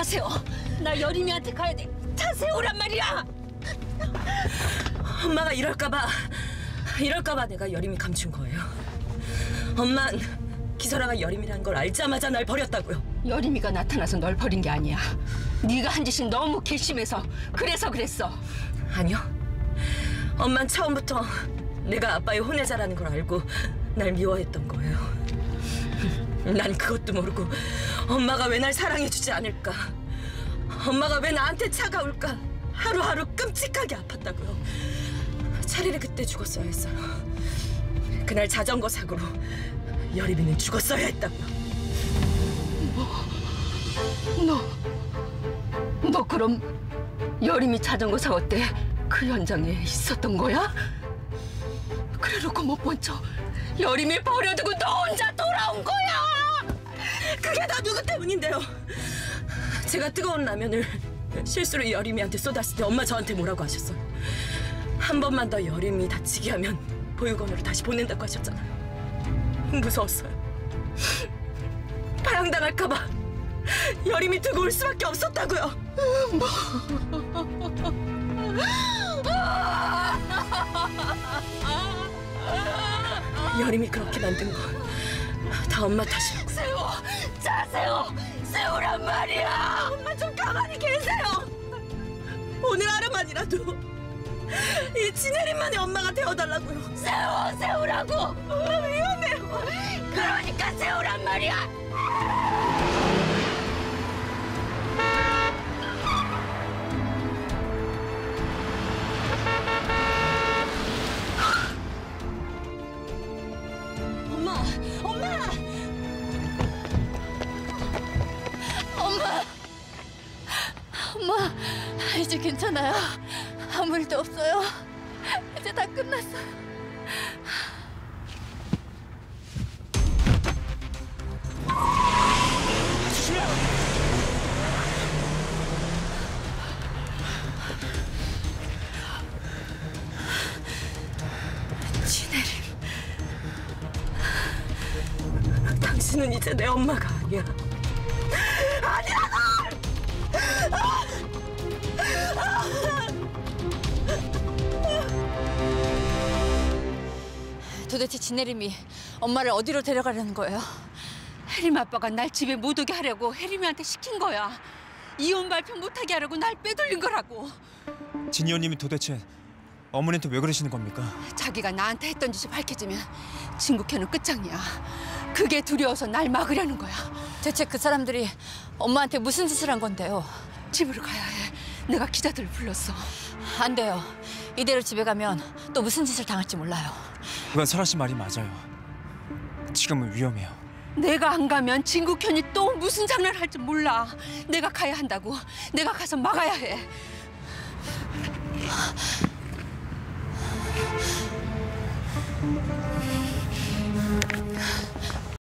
타세요. 나 여림이한테 가야 돼. 타세요란 말이야. 엄마가 이럴까봐 내가 여림이 감춘 거예요. 엄만 기설아가 여림이란 걸 알자마자 날 버렸다고요. 여림이가 나타나서 널 버린 게 아니야. 네가 한 짓이 너무 괘씸해서 그래서 그랬어. 아니요. 엄만 처음부터 내가 아빠의 혼외자라는 걸 알고 날 미워했던 거예요. 난 그것도 모르고 엄마가 왜 날 사랑해주지 않을까, 엄마가 왜 나한테 차가울까 하루하루 끔찍하게 아팠다고요. 차라리 그때 죽었어야 했어요. 그날 자전거 사고로 여림이는 죽었어야 했다고요. 너 그럼 여림이 자전거 사고 때 그 현장에 있었던 거야? 그래놓고 못 본 척 여림이 버려두고 너 혼자 돌아온 거야! 그게 다 누구 때문인데요? 제가 뜨거운 라면을 실수로 여림이한테 쏟았을 때 엄마 저한테 뭐라고 하셨어요? 한 번만 더 여림이 다치게 하면 보육원으로 다시 보낸다고 하셨잖아요. 무서웠어요. 파양당할까 봐 여림이 두고 올 수밖에 없었다고요. 여림이 그렇게 만든 거 다 엄마 탓이라고. 세우란 말이야. 엄마 좀 가만히 계세요. 오늘 하루만이라도 이 진혜림만의 엄마가 되어달라고요. 세우라고. 엄마 위험해요. 그러니까 세우란 말이야. 엄마, 이제 괜찮아요. 아무 일도 없어요. 이제 다 끝났어요. 진혜림, 당신은 이제 내 엄마가 아니야. 아니라고! 도대체 진혜림이 엄마를 어디로 데려가려는 거예요? 혜림 아빠가 날 집에 못 오게 하려고 혜림이한테 시킨 거야. 이혼 발표 못하게 하려고 날 빼돌린 거라고. 진희 언님이 도대체 어머니한테 왜 그러시는 겁니까? 자기가 나한테 했던 짓이 밝혀지면 진국회는 끝장이야. 그게 두려워서 날 막으려는 거야. 대체 그 사람들이 엄마한테 무슨 짓을 한 건데요? 집으로 가야 해. 내가 기자들을 불렀어. 안 돼요. 이대로 집에 가면 또 무슨 짓을 당할지 몰라요. 그건 설아 씨 말이 맞아요. 지금은 위험해요. 내가 안 가면 진국현이 또 무슨 장난을 할지 몰라. 내가 가야 한다고. 내가 가서 막아야 해.